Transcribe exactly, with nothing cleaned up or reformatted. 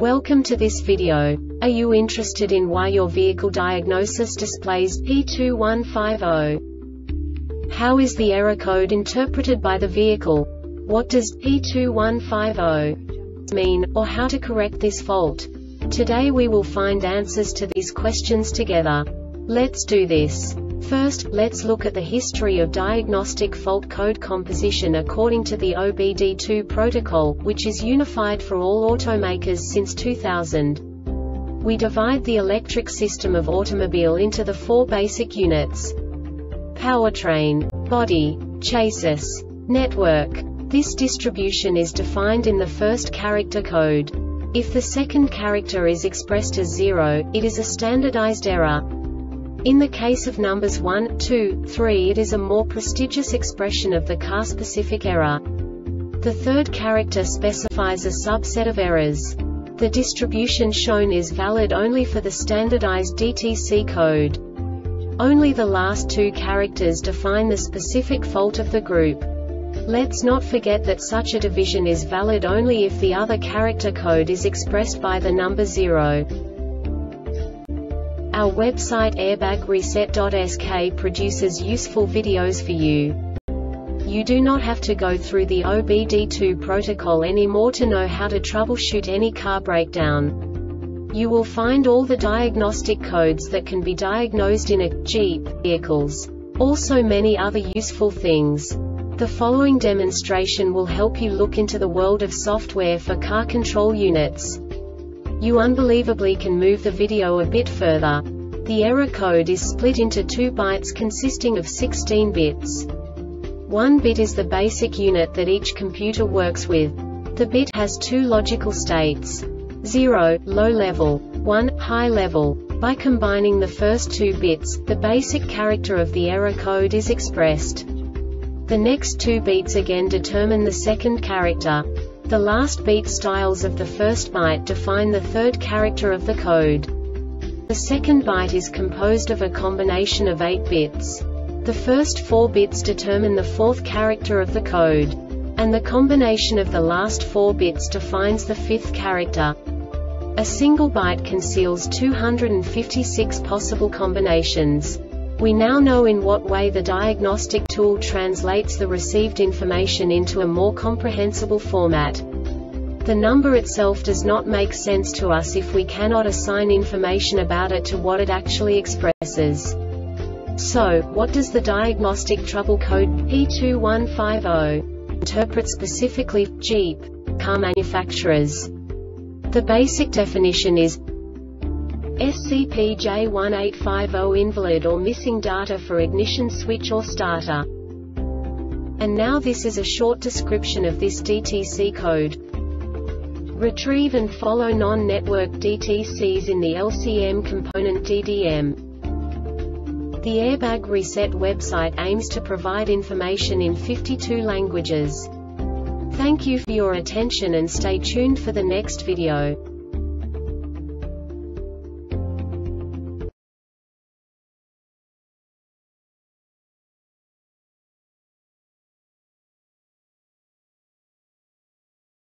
Welcome to this video. Are you interested in why your vehicle diagnosis displays P two one five zero? How is the error code interpreted by the vehicle? What does P two one five zero mean, or how to correct this fault? Today we will find answers to these questions together. Let's do this. First, let's look at the history of diagnostic fault code composition according to the O B D two protocol, which is unified for all automakers since two thousand. We divide the electric system of automobile into the four basic units: powertrain, body, chassis, network. This distribution is defined in the first character code. If the second character is expressed as zero, it is a standardized error. In the case of numbers one, two, three, it is a more prestigious expression of the car-specific error. The third character specifies a subset of errors. The distribution shown is valid only for the standardized D T C code. Only the last two characters define the specific fault of the group. Let's not forget that such a division is valid only if the other character code is expressed by the number zero. Our website airbag reset dot S K produces useful videos for you. You do not have to go through the O B D two protocol anymore to know how to troubleshoot any car breakdown. You will find all the diagnostic codes that can be diagnosed in a Jeep vehicles. Also many other useful things. The following demonstration will help you look into the world of software for car control units. You unbelievably can move the video a bit further. The error code is split into two bytes consisting of sixteen bits. One bit is the basic unit that each computer works with. The bit has two logical states: zero, low level, one, high level. By combining the first two bits, the basic character of the error code is expressed. The next two beats again determine the second character. The last beat styles of the first byte define the third character of the code. The second byte is composed of a combination of eight bits. The first four bits determine the fourth character of the code. And the combination of the last four bits defines the fifth character. A single byte conceals two hundred fifty-six possible combinations. We now know in what way the diagnostic tool translates the received information into a more comprehensible format. The number itself does not make sense to us if we cannot assign information about it to what it actually expresses. So, what does the diagnostic trouble code P two one five zero interpret specifically for Jeep car manufacturers? The basic definition is S C P J one eight five zero invalid or missing data for ignition switch or starter. And now this is a short description of this D T C code. Retrieve and follow non-network D T Cs in the L C M component D D M. The Airbag Reset website aims to provide information in fifty-two languages. Thank you for your attention and stay tuned for the next video.